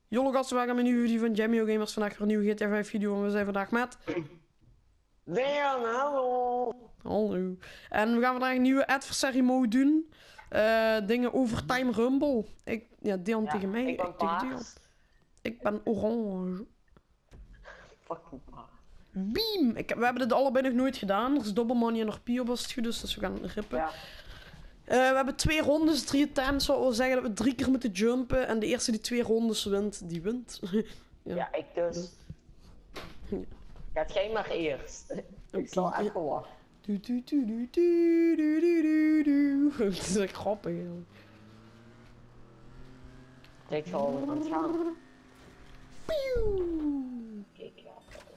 Jollo gasten, wij gaan een nieuwe video van Jamio Gamers. Vandaag weer een nieuwe GTA 5 video en we zijn vandaag met... Leon, hallo! Hallo. En we gaan vandaag een nieuwe adversary mode doen. Dingen over Time Rumble. Deon tegen mij. Ik ben tegen Deon. Ik ben orange. Fucking paard. Beam! We hebben dit allebei nog nooit gedaan. Er is double money en nog Pio was het goed, dus we gaan rippen. Ja. We hebben 2 rondes, 3 attempts. Dat wil zeggen dat we 3 keer moeten jumpen. En de eerste die 2 rondes wint, die wint. Ja, ik dus. Gaat jij maar eerst. Ik zal even wachten. Het is echt grappig. Ik zal aan het gaan. Kijk, ja.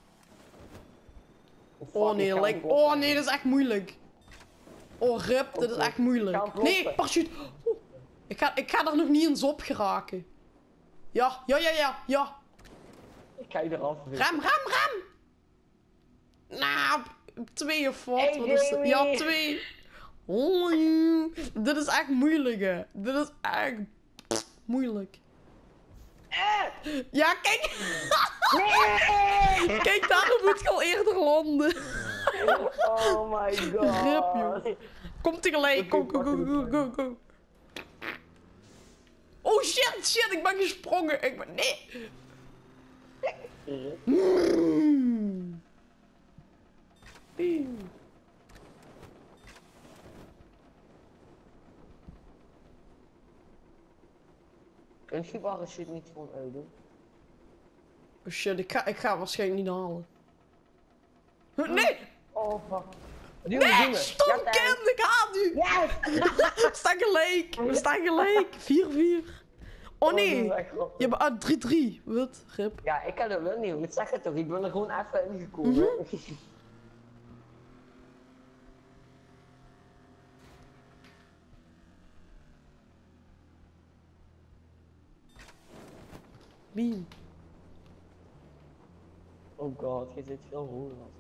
Oh nee, dat is echt moeilijk. Oh rip, dit is echt moeilijk. Nee, parachute. Ik ga er nog niet eens op geraken. Ja. Ik ga je eraf. Rem. Nou, 2 of wat? Wat is het? Ja, 2. Oh, dit is echt moeilijk, hè. Dit is echt moeilijk. Ja, kijk. Nee! Kijk, daarom moet ik al eerder landen. Oh my god. Rip, joh. Kom tegelijk. Go. Oh shit, ik ben gesprongen. Nee. Kun je parachute niet gewoon uitdoen? Oh shit, ik ga waarschijnlijk niet halen. Nee! Oh fuck. Nee, stop kind, ik haal nu! Yes! We staan gelijk! 4-4. Oh nee! Je bent 3-3. Wat? Rip. Ja, ik kan het wel niet, ik zeg het toch, ik ben er gewoon even ingekomen. Beam. Oh god, je zit veel hoger als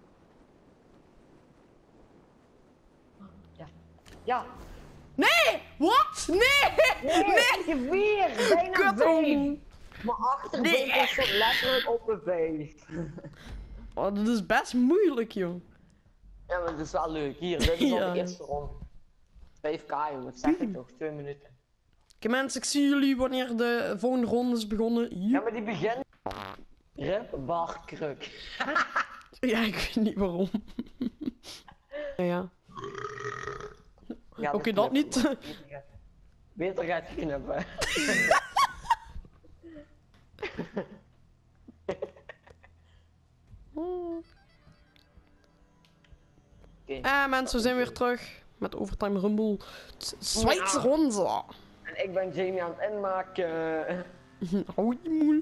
ik. Ja. Nee! Wat? Nee! Je 4! Bijna 5! Mijn achterbeen is zo letterlijk op mijn been. Oh, dat is best moeilijk, joh. Ja, maar dat is wel leuk. Hier, dit is al de eerste ronde. 5k, jongen, dat zeg ik toch, 2 minuten. Oké mensen, ik zie jullie wanneer de volgende ronde is begonnen. Ja, maar die begint... Rip, bar, kruk. Ja, ik weet niet waarom. Ja. Oké, dat niet. Beter gaat je knippen. Mensen, we zijn weer terug met Overtime Rumble. Zwitser ronde. En ik ben Jamie aan het inmaken. Hou je moel.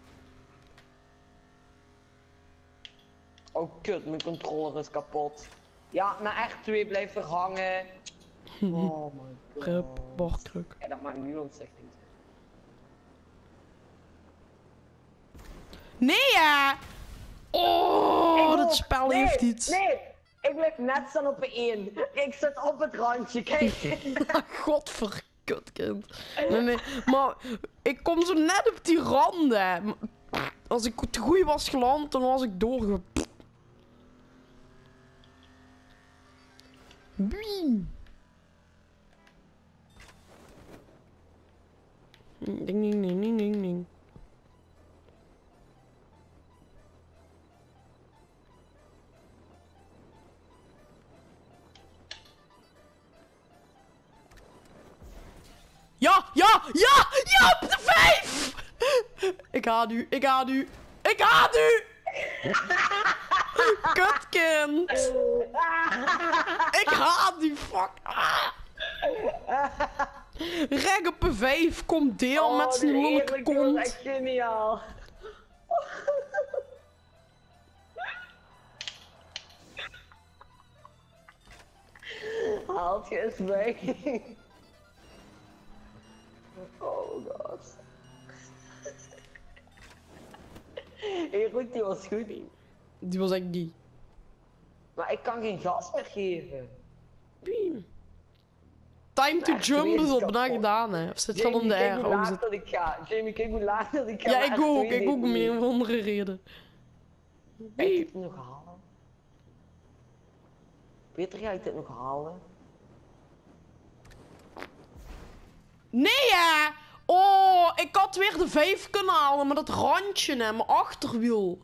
Oh kut, mijn controller is kapot. Ja, maar R2 blijft er hangen. Oh my god. Rip, barkruk. Ja, dat maakt nu ons echt niet. Nee ja! Oh, dat spel heeft iets. Nee, ik blijf net staan op 1. Ik zit op het randje, kijk. Godverkut kind. Nee, maar ik kom zo net op die randen. Als ik te goed was geland, dan was ik doorge... Ding. Ja, op de 5! Ik haat u. Kutkind! Ik haat die fuck! Reg op een 5, komt deel met zijn lollijke kont. Dat is echt geniaal. Haalt je eens weg. Oh god. Hey, goed, die was goed. Die was echt die. Maar ik kan geen gas meer geven. Beam. time to jump is al bijna gedaan, hè. Of zit het al om de Jamie, kijk R? hoe Oh, laat zit... dat ik ga. Jamie, kijk hoe laat dat ik ga. Ja, maar ik echt ook om niet. een of andere reden. Ga ik dit nog halen? Peter, ga ik dit nog halen? Nee, hè! Oh, ik had weer de 5 kunnen halen, maar dat randje, hè, mijn achterwiel.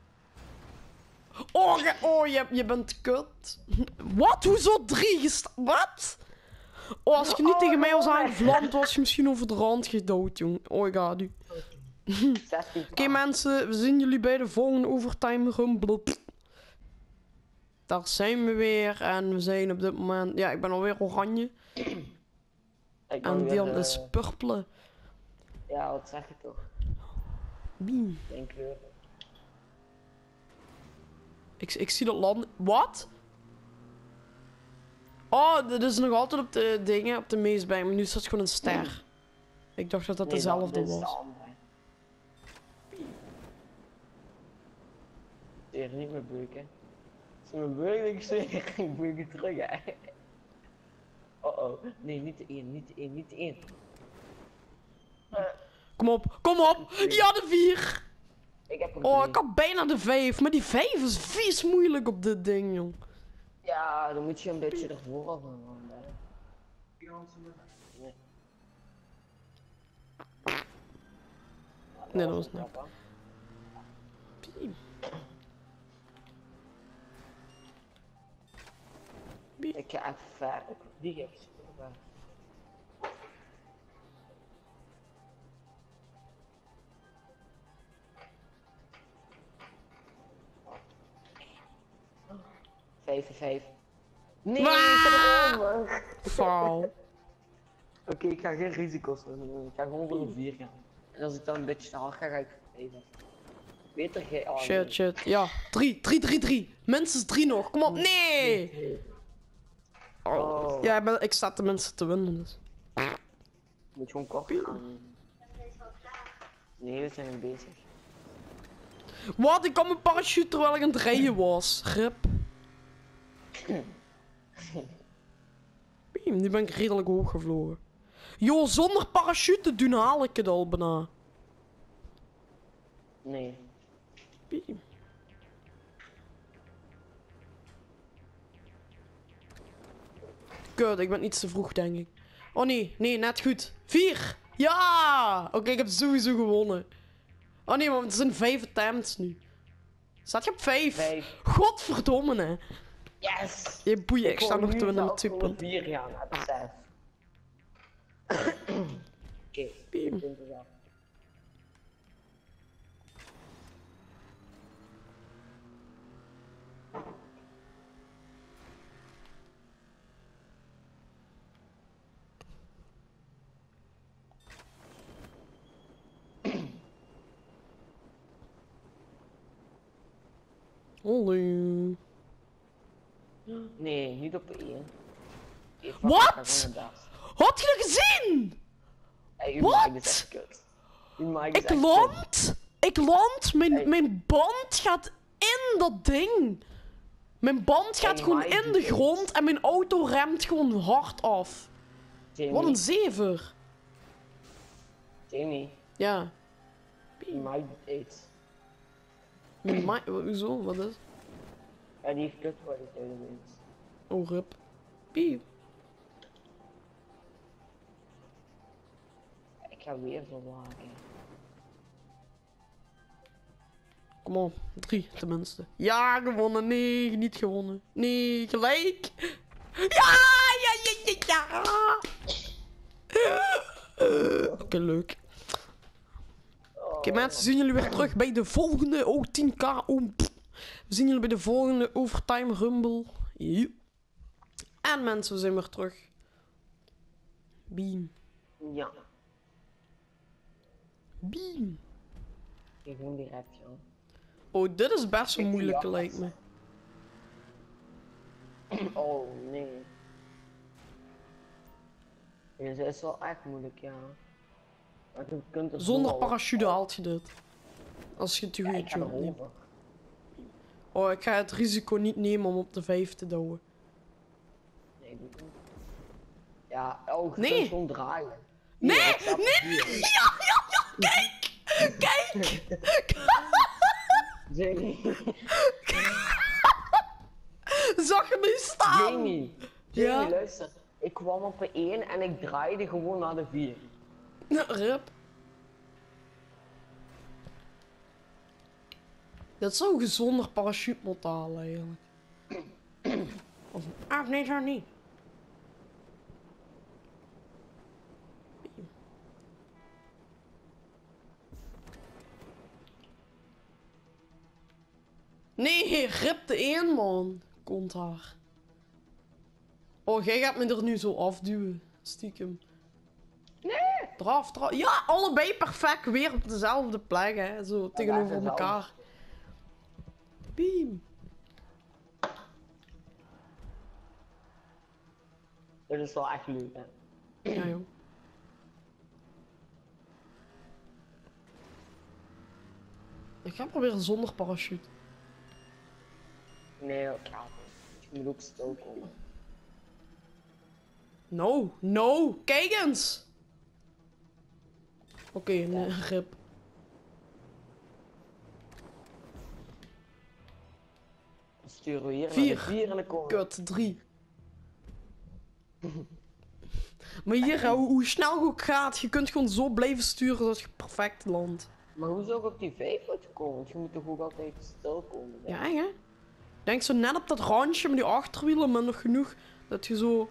Oh, je bent kut. Wat? Hoezo 3 gestaan? Wat? Oh, als je niet tegen mij was aangevlamd, was je misschien over de rand gedood, jong. Oh, ik ga nu. Oké, mensen, we zien jullie bij de volgende overtime rumble. Daar zijn we weer en we zijn op dit moment... Ja, ik ben alweer oranje. En Dion is purple. Ja, wat zeg je toch? Biem. Geen kleur. Ik zie dat land... Wat? Oh, dit is nog altijd op de dingen, op de meest bij, maar nu staat gewoon een ster. Ik dacht dat dat dezelfde dat is was. de andere. Zeer niet meer beuken. Als je me beukt, ik zweer, ik beuk je terug, hè. Oh oh, nee, niet de 1, niet de 1, niet de 1. Kom op, kom op! Ja, de 4! Ik heb er Oh, 3. ik had bijna de 5, maar die 5 is vies moeilijk op dit ding, jong. Ja, dan moet je een beetje ervoor af gaan. Nee. Nee, dat was niet. Ik ga echt ver. Die ga ik super ver. Vijf. Nee, ik ga erover. Faal. Oké, ik ga geen risico's nemen. Ik ga gewoon voor een 4 gaan. En als ik dan een beetje te hard ga, ga ik 5. Beter gij. Oh, Shit. Ja, 3. Minstens 3 nog. Kom op, nee! Oh. Ja, ik sta de mensen te winnen, dus. Moet gewoon kort gaan. Nee, we zijn bezig. Wat? Ik kan mijn parachute terwijl ik aan het rijden was. Grip. Biem, nu ben ik redelijk hoog gevlogen. Yo, zonder parachute doen haal ik het al bijna. Nee. Biem. Kut, ik ben iets te vroeg, denk ik. Oh nee, net goed. 4! Ja! Oké, ik heb sowieso gewonnen. Oh nee, maar het zijn 5 attempts nu. Staat je op 5? Godverdomme, hè. Yes! Je boeien, ik sta nog te winnen met 2 punten. 4 gaan, uit 6. Oké, 20 jaar. Olé. Nee, niet op 1. Wat? Had je dat gezien? Hey, Wat? Ik land, mijn band gaat in dat ding. Mijn band gaat gewoon in de grond en mijn auto remt gewoon hard af. Jamie. Wat een zever. Jamie. Ja. My dates. Hoezo? Wat is? Ja, die heeft kut voor de tweede mens. Oh, rip. Piep. Ik ga weer verwaken. Kom op, 3 tenminste. Ja, gewonnen. Nee, niet gewonnen. Nee, gelijk. Ja! Oké, leuk. Oké, mensen, zien jullie weer terug bij de volgende. Oh, 10k. Oh, we zien jullie bij de volgende Overtime Rumble. Joep. En mensen, we zijn weer terug. Beam. Ja. Beam. Ik gewoon direct, joh. Oh, dit is best wel moeilijk, lijkt me. Oh, nee. Deze is wel echt moeilijk, ja. Maar je kunt er Zonder parachute haalt je dit. Als je het je goed neemt. Oh, ik ga het risico niet nemen om op de 5 te douwen. Nee, doe het niet. Ja, oh, je Nee. kunt gewoon draaien. Nee, Hier, ik sta op nee. vier. Ja, kijk! Kijk! Jamie. Zag je me staan? Jamie, Ja? luister. Ik kwam op de 1 en ik draaide gewoon naar de 4. Rip. Dat zou een gezonder parachute moeten halen eigenlijk. Of, nee, zo niet. Nee, rip de 1 man. Komt haar. Oh, jij gaat me er nu zo afduwen. Stiekem. Nee! Draf. Ja, allebei perfect. Weer op dezelfde plek, hè. Zo tegenover dat is elkaar. Beam. Dat is wel echt leuk, hè. Ja, joh. Ik ga proberen zonder parachute. Nee, oké. Je moet ook stil komen. No, no, kijk eens! Oké, een grip. Dan sturen we hier naar 4. de 4 en dan komen we. Kut, 3. Maar hier, hè, hoe snel het ook gaat, je kunt gewoon zo blijven sturen dat je perfect landt. Maar hoe zou ik op die 5 moeten komen? Want je moet toch ook altijd stil komen? Ja, hè? Denk zo net op dat randje met die achterwielen, maar nog genoeg dat je zo...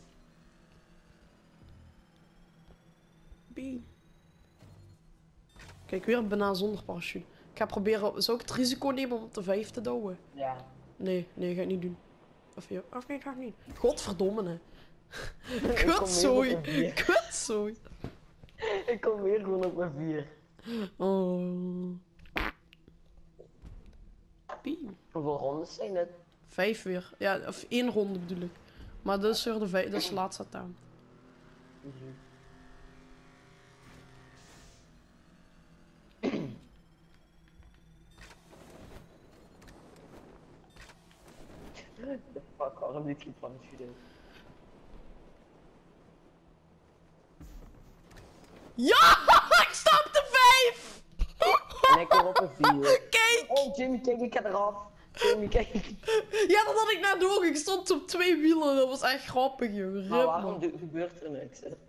Bie. Kijk, weer bijna zonder parachute. Ik ga proberen, zou ik het risico nemen om op de 5 te douwen? Ja. Nee, ga ik niet doen. Of nee, ga ik niet. Godverdomme, hè. Ik kom Kutzooi. weer op een 4. Kutzooi. Ik kom weer gewoon op mijn 4. Oh. Pie. Hoeveel rondes zijn het? 5 weer. Ja, of 1 ronde bedoel ik. Maar dat is weer dat is de laatste attempt. De fuck, waarom niet geparachute? Ja! Ik sta op de 5! En ik kom op een 4. Kijk! Oh, Jimmy, kijk, ik ga eraf. Jimmy, kijk. Ja, dat had ik net ook. Ik stond op 2 wielen. Dat was echt grappig, joh. Rip, Maar waarom man. gebeurt er niks? Hè?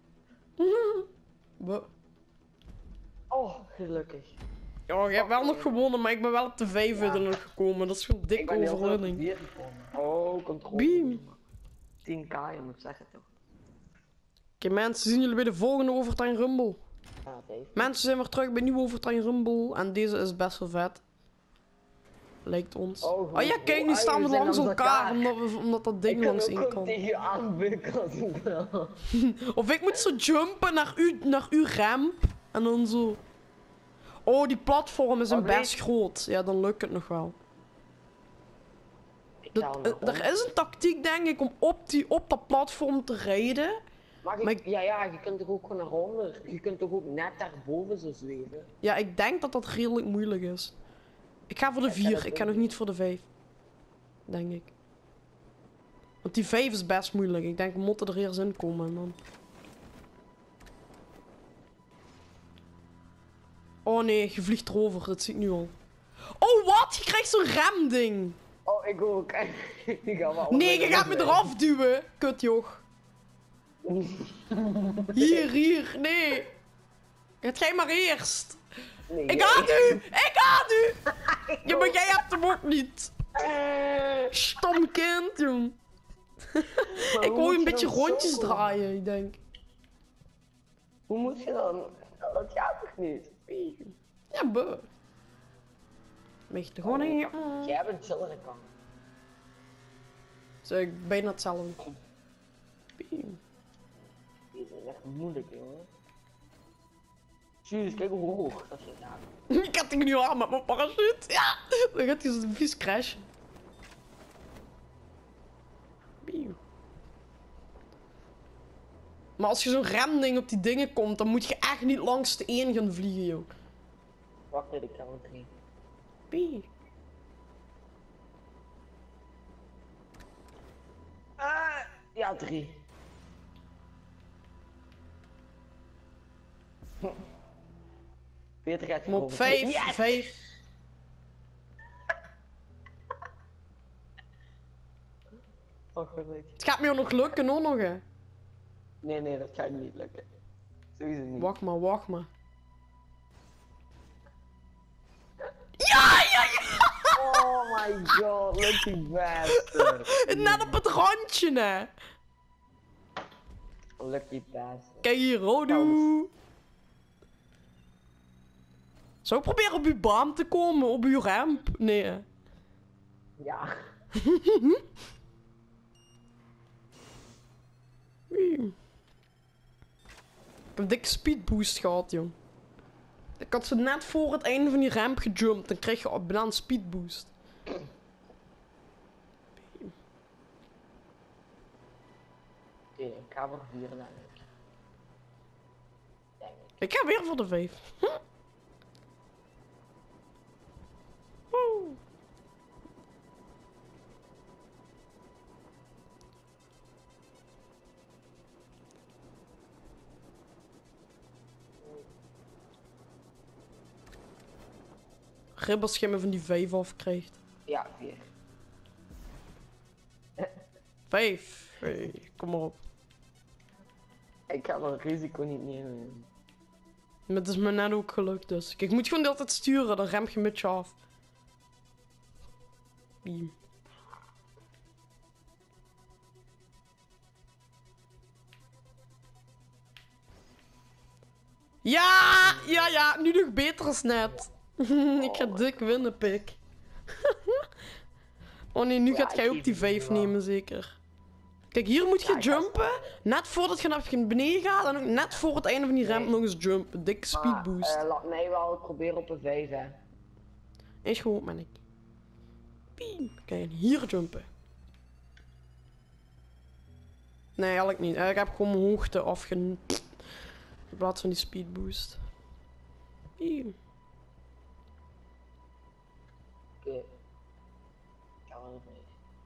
Wa- Oh, gelukkig. Ja, je hebt wel nog gewonnen, maar ik ben wel op de 5 uiteindelijk gekomen. Dat is gewoon Ik dik ben heel veel op de overwinning. 4 gekomen. Oh, controle. Beam. 10k, je moet zeggen toch? Oké, mensen, zien jullie bij de volgende Overtime Rumble. Ja, 5. Mensen zijn weer terug bij nieuwe Overtime Rumble. En deze is best wel vet. Lijkt ons. Oh, Oh ja, kijk, nu oh, staan we we zijn langs langs elkaar. elkaar. Omdat dat ding Ik kan langs ook één gewoon kan. tegen je aanbukken. Of ik moet zo jumpen naar uw ramp. En dan zo. Oh, die platformen zijn Oh, nee. best groot. Ja, dan lukt het nog wel. Er is een tactiek, denk ik, om op dat platform te rijden. Maar ja, je kunt toch ook gewoon naar onder. Je kunt toch ook net daarboven zo zweven. Ja, ik denk dat dat redelijk moeilijk is. Ik ga voor de 4. Ik ga nog niet voor de 5. Denk ik. Want die 5 is best moeilijk. Ik denk, we moeten er eerst in komen en dan... Oh nee, je vliegt erover. Dat zie ik nu al. Oh, wat? Je krijgt zo'n remding. Oh, ik ook. Ik ga wel Nee, je gaat me eraf duwen. Kut, joh. Hier. Nee. Gaat jij maar eerst. Nee, Ik haat u! Ik haat u! Ja, maar jij hebt hem ook niet. Stom kind, jong. Ik wil je een beetje rondjes draaien, ik denk. Hoe moet je dan? Dat gaat toch niet? Ja, buh. Beetje gewoon in je... Jij hebt een chillere kant. Zo, ik bijna hetzelfde. Dit is echt moeilijk, jongen. Jezus, kijk hoe hoog dat je gaat. Ik had die nu aan met mijn parachute. Ja, dan gaat hij zo'n vies crashen. Maar als je zo'n remding op die dingen komt, dan moet je echt niet langs de 1 gaan vliegen, joh. Wacht even, ik ga wel 3. Pie. Ja, 3. Peter gaat Kom op, over. 5, Yes! 5. Oh, gelukkig. Het gaat me ook nog lukken, hoor, nog, hè. Nee, dat gaat niet lukken. Sowieso niet. Wacht maar, wacht maar. Ja! Oh my god, lucky bastard. Net op het randje, hè. Lucky bastard. Kijk hier, Rodo. Zou ik proberen op uw baan te komen? Op uw ramp? Nee, hè. Ja. Ik heb een dikke speedboost gehad, jong. Ik had ze net voor het einde van die ramp gejumpt. Dan kreeg je op bijna een speedboost. Oké, ik ga voor 4 denk ik. Denk ik. Ik ga weer voor de 5. Woe. Ribbels je me van die 5 afkrijgt. Ja, 4. 5. Hey, kom maar op. Ik ga dat risico niet nemen. Maar het is me net ook gelukt, dus. Kijk, ik moet gewoon de hele tijd sturen, dan rem je met je af. Biem. Ja, ja, ja, nu nog beter als net. Ik ga dik winnen, pik. Oh nee, nu Ja, gaat jij ik ook die geef het 5 wel. nemen, zeker. Kijk, hier moet je Ja, ik ga jumpen. Net voordat je naar beneden gaat. En ook net voor het einde van die ramp Nee. nog eens jumpen. Dikke speedboost. Laat mij wel proberen op een 5, hè. Is goed, man. Ik. Piem. Kan je hier jumpen? Nee, eigenlijk niet. Ik heb gewoon mijn hoogte afgen... In plaats van die speedboost. Piem. Oké. Ik ga wel een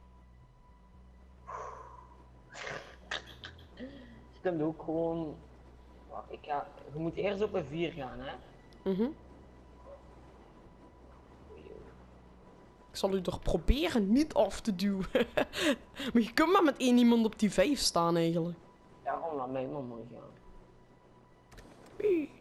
5. Je kunt ook gewoon... Wacht, je moet eerst op een 4 gaan, hè. Mhm. Ik zal u toch proberen niet af te duwen. Maar je kunt maar met één iemand op die 5 staan, eigenlijk. Daarom laat mij maar mooi gaan. Piem.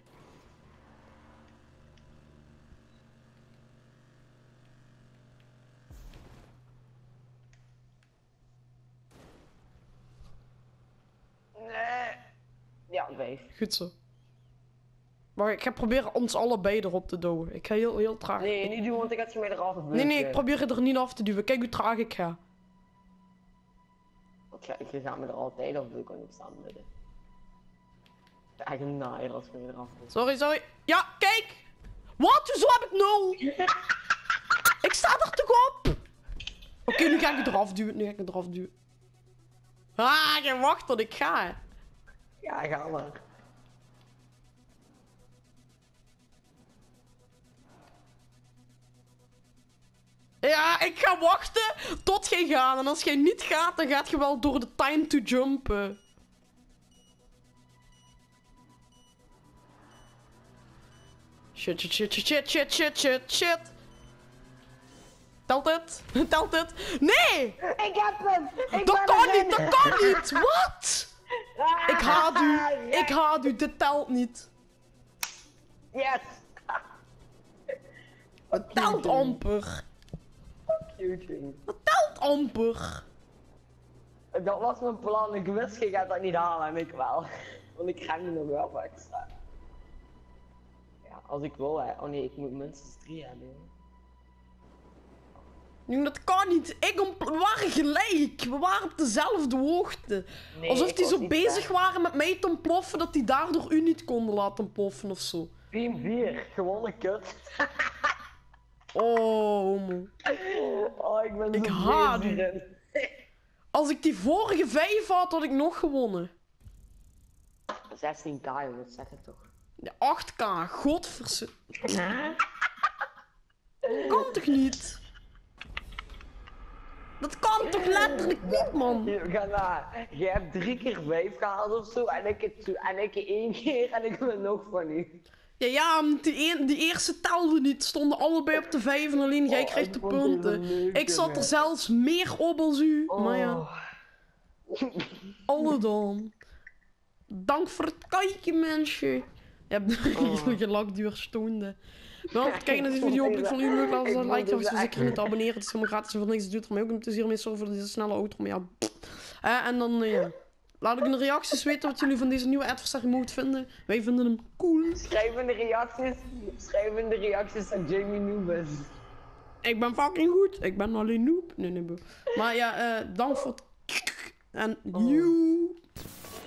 Nee. Ja, 5. Goed zo. Maar ik ga proberen ons allebei erop te douwen. Ik ga heel traag. Nee, niet doen, want ik had je mij eraf te Nee, ik probeer je er niet af te duwen. Kijk hoe traag ik ga. Je gaat me er altijd af doen, kan ik staan midden. Echt een naaier als je me eraf doet. Sorry. Ja, kijk! Wat? Hoezo heb ik 0? Ik sta er toch op? Oké, nu ga ik het eraf duwen. Ah, jij wacht tot ik ga. Hè. Ja, ga maar. Ja, ik ga wachten tot jij gaat. En als jij niet gaat, dan gaat je wel door de time to jumpen. Shit. Telt het? Telt het? Nee! Ik heb hem! Dat kan niet! Wat? Ik haat u, dit telt niet. Yes! Het telt amper. Cute. Het telt amper. Dat was mijn plan, ik wist je gaat dat niet halen en ik wel. Want ik ga nu nog wel wat extra. Ja, als ik wil hè. Oh nee, ik moet minstens 3 hebben. Nu, dat kan niet. We waren gelijk. We waren op dezelfde hoogte. Nee, Alsof ik die was zo niet bezig ver. waren met mij te ontploffen, dat die daardoor u niet konden laten ontploffen of zo. Team 4, gewonnen kut. Oh, homo. Oh, ik ben Ik zo haat bezig u. in. Als ik die vorige 5 had ik nog gewonnen. 16k joh, dat zeg ik toch. De 8k, godverse... Kan toch niet? Dat kan toch letterlijk niet, man? Je hebt 3 keer 5 gehaald of zo en ik 1 keer en ik wil nog van u. Ja, die eerste telde niet. Stonden allebei op de 5 en alleen jij kreeg de punten. Ik zat er zelfs meer op als u. Maar ja. Alle dan. Dank voor het kijken, mensen. Je hebt een lakduur stoende. Wel, kijk naar deze video. Hopelijk vond jullie leuk. Laat een like. Als je zeker niet abonneren. Het is helemaal gratis en voor niks. Het duurt voor mij ook een plezier mee. Sorry voor deze snelle auto. Maar ja. En dan, ja. Laat ik in de reacties weten wat jullie van deze nieuwe adversary mode vinden. Wij vinden hem cool. Schrijf in de reacties dat Jamie noob is. Ik ben fucking goed. Ik ben alleen noob. Nee, bro. Maar ja, dank voor het... En you.